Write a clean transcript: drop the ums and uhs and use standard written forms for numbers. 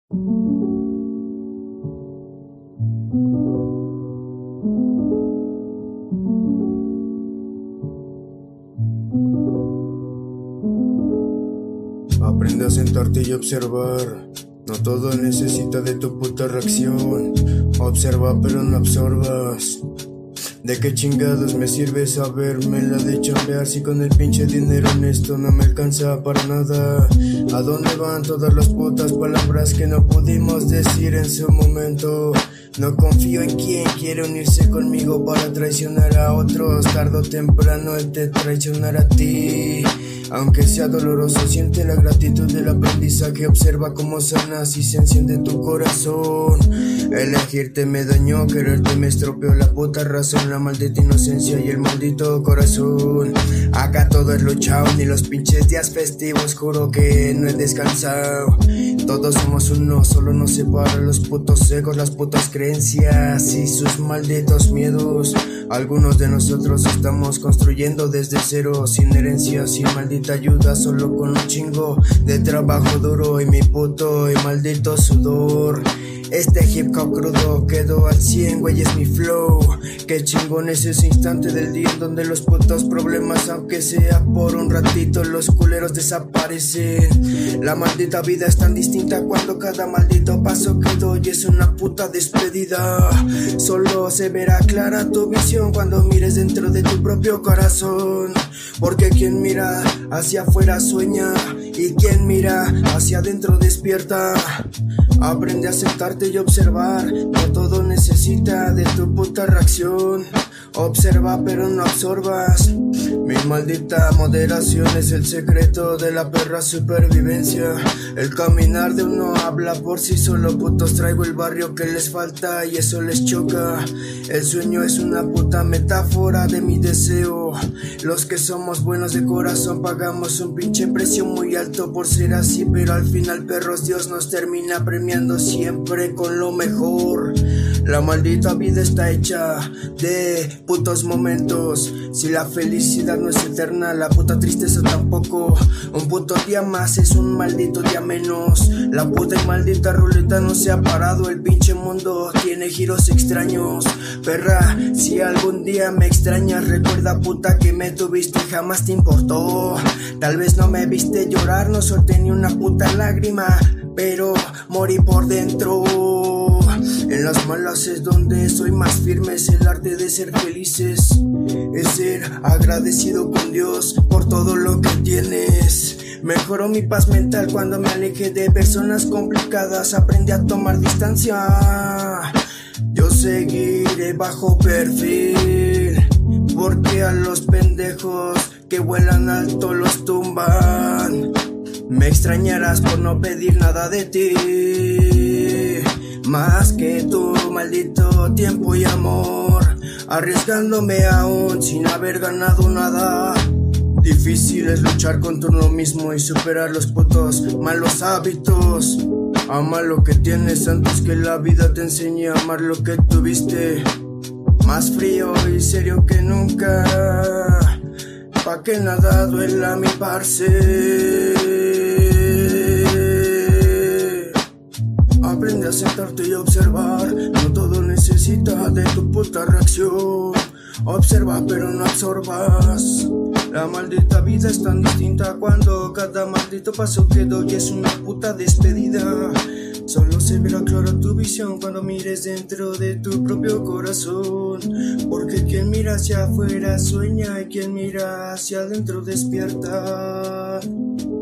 Aprende a sentarte y observar. No todo necesita de tu puta reacción. Observa pero no absorbas. ¿De qué chingados me sirve sabérmela de chambear si con el pinche dinero honesto no me alcanza para nada? ¿A dónde van todas las putas palabras que no pudimos decir en su momento? No confío en quien quiere unirse conmigo para traicionar a otros. Tarde o temprano él te traicionará a ti. Aunque sea doloroso, siente la gratitud del aprendizaje. Observa cómo sanas y se enciende tu corazón. Elegirte me dañó, quererte me estropeó la puta razón, la maldita inocencia y el maldito corazón. Acá todo es luchado, ni los pinches días festivos, juro que no he descansado. Todos somos uno, solo nos separan los putos egos, las putas creencias y sus malditos miedos. Algunos de nosotros estamos construyendo desde cero, sin herencia, sin maldita ayuda, solo con un chingo de trabajo duro y mi puto y maldito sudor. Este hip hop crudo quedó al 100, güey, es mi flow. Qué chingón es ese instante del día en donde los putos problemas, aunque sea por un ratito, los culeros desaparecen. La maldita vida es tan distinta cuando cada maldito paso que doy es una puta despedida. Solo se verá clara tu visión cuando mires dentro de tu propio corazón. Porque quien mira hacia afuera sueña y quien mira hacia adentro despierta. Aprende a sentarte y observar. No todo necesita de tu puta reacción. Observa pero no absorbas. Mi maldita moderación es el secreto de la perra supervivencia. El caminar de uno habla por sí solo. Putos traigo el barrio que les falta y eso les choca. El sueño es una puta metáfora de mi deseo. Los que somos buenos de corazón pagamos un pinche precio muy alto por ser así, pero al final, perros, Dios nos termina premiando siempre con lo mejor. La maldita vida está hecha de putos momentos. Si la felicidad no es eterna, la puta tristeza tampoco. Un puto día más es un maldito día menos. La puta y maldita ruleta no se ha parado. El pinche mundo tiene giros extraños. Perra, si algún día me extrañas, recuerda, puta, que me tuviste y jamás te importó. Tal vez no me viste llorar, no solté ni una puta lágrima, pero morí por dentro. En las malas es donde soy más firme, es el arte de ser felices. Es ser agradecido con Dios por todo lo que tienes. Mejoró mi paz mental cuando me alejé de personas complicadas. Aprendí a tomar distancia. Yo seguiré bajo perfil, porque a los pendejos que vuelan alto los tumban. Me extrañarás por no pedir nada de ti, más que tu maldito tiempo y amor, arriesgándome aún sin haber ganado nada. Difícil es luchar contra uno mismo y superar los putos malos hábitos. Ama lo que tienes antes que la vida te enseñe a amar lo que tuviste. Más frío y serio que nunca, pa' que nada duela mi parce. Aprende a sentarte y observar. No todo necesita de tu puta reacción. Observa pero no absorbas. La maldita vida es tan distinta cuando cada maldito paso que doy es una puta despedida. Solo se verá clara tu visión cuando mires dentro de tu propio corazón. Porque quien mira hacia afuera sueña y quien mira hacia adentro despierta.